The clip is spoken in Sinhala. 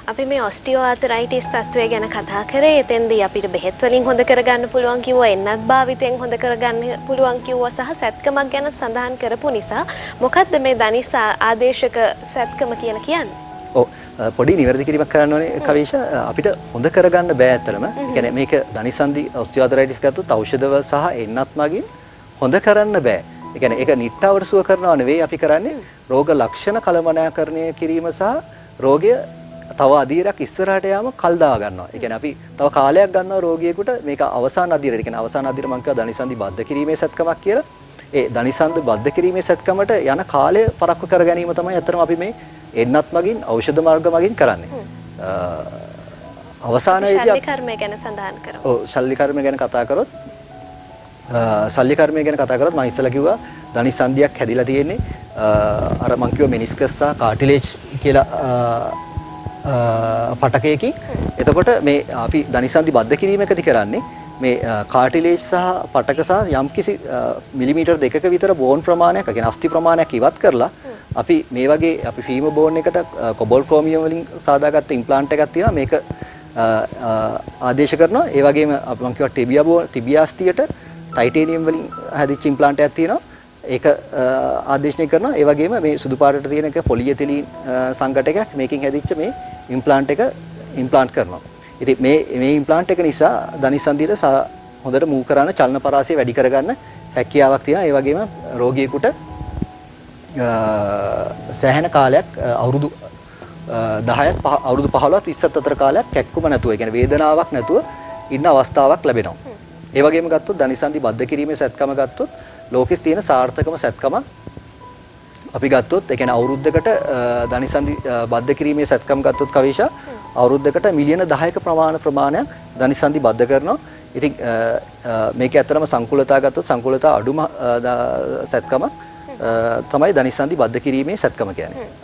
අපි මේ ඔස්ටියෝආතරයිටිස් තත්ත්වය ගැන කතා කරේ. එතෙන්දී අපිට බෙහෙත් වලින් හොඳ කරගන්න පුළුවන් කිව්වා, එන්නත් භාවිතයෙන් හොඳ කරගන්න පුළුවන් කිව්වා සහ සැත්කමක් ගැනත් සඳහන් කරපු නිසා මොකද්ද මේ ධනිස් ආදේශක සැත්කම කියලා කියන්නේ? ඔව් පොඩි නිවැරදි කිරීමක් කරන්න ඕනේ කවීෂ. අපිට හොඳ කරගන්න බෑ ඇත්තටම. ඒ කියන්නේ මේක ධනිසන්ධි ඔස්ටියෝආතරයිටිස් ගත්තොත් ඖෂධව සහ එන්නත් මගින් හොඳ කරන්න බෑ. ඒ කියන්නේ ඒක නිට්ටාවට සුව කරනවා නෙවෙයි අපි කරන්නේ රෝග ලක්ෂණ කළමනාකරණය කිරීම සහ රෝගය තව අධීරයක් ඉස්සරහට යාම කල් දා ගන්නවා. ඒ කියන්නේ අපි තව කාලයක් ගන්නවා රෝගියෙකුට මේක අවසාන අධීරයට. ඒ කියන්නේ අවසාන අධීර මම කියවා ධනිසන්ධි බද්ධ කිරීමේ සැත්කමක් කියලා. ඒ ධනිසන්ධි බද්ධ කිරීමේ සැත්කමට යන කාලය පරක්කු කර ගැනීම තමයි අතරම අපි මේ එන්නත් මගින් ඖෂධ මාර්ග මගින් කරන්නේ. අවසානයේදී ශල්‍ය කර්මය ගැන සඳහන් කරමු. ඔව් ශල්‍ය කර්මය ගැන කතා කරොත් ශල්‍ය කර්මය ගැන කතා කරොත් මම ඉස්සලා කිව්වා ධනිසන්ධියක් හැදිලා තියෙන්නේ අර මම කිව්වා මෙනිස්කස් සහ කාටිලේජ් කියලා පටකයකින්. එතකොට මේ අපි ධනිසන්ධි බද්ධ කිරීමකදී කරන්නේ මේ කාටිලේජ් සහ පටක සහ යම්කිසි මිලිමීටර් 2ක විතර බෝන් ප්‍රමාණයක්, ඒ කියන්නේ අස්ථි ප්‍රමාණයක් ඉවත් කරලා අපි මේ වගේ අපි ෆීමර් බෝන් එකට කොබොල් ක්‍රෝමියම් වලින් සාදාගත්ත ඉම්ප්ලාන්ට් එකක් තියෙනවා. මේක ආදේශ කරනවා. ඒ වගේම මම කිව්වා ටිබියා අස්ථියට ටයිටේනියම් වලින් හැදිච්ච ඉම්ප්ලාන්ට් එකක් තියෙනවා. ඒක ආදේශනය කරනවා. ඒ වගේම මේ සුදු පාටට තියෙන එක පොලියතිලීන් සංඝටකයක් මේකෙන් හැදිච්ච මේ ඉම්ප්ලාන්ට් එක ඉම්ප්ලාන්ට් කරනවා. ඉතින් මේ ඉම්ප්ලාන්ට් එක නිසා ධනිසන්ධියට හොඳට මූව් කරන චලන පරාසය වැඩි කරගන්න හැකියාවක් තියෙනවා. ඒ වගේම රෝගියෙකුට සෑහෙන කාලයක් අවුරුදු 10ක් අවුරුදු 15ක් 20ක් අතර කාලයක් කැක්කුම නැතුව, ඒ කියන්නේ වේදනාවක් නැතුව ඉන්න අවස්ථාවක් ලැබෙනවා. ඒ වගේම ගත්තොත් ධනිසන්ධි බද්ධ කිරීමේ සැත්කම ගත්තොත් ලෝකෙස් තියෙන සාර්ථකම සැත්කම අපි ගත්තොත්, ඒ කියන්නේ අවුරුද්දකට ධනිසන්ධි බද්ධ කිරීමේ සැත්කම් ගත්තොත් කවීෂා අවුරුද්දකට මිලියන 10ක ප්‍රමාණයක් ධනිසන්ධි බද්ධ කරනවා. ඉතින් මේකේ ඇත්තටම සංකුලතා ගත්තොත් සංකුලතා අඩුම සැත්කම තමයි ධනිසන්ධි බද්ධ කිරීමේ සැත්කම කියන්නේ.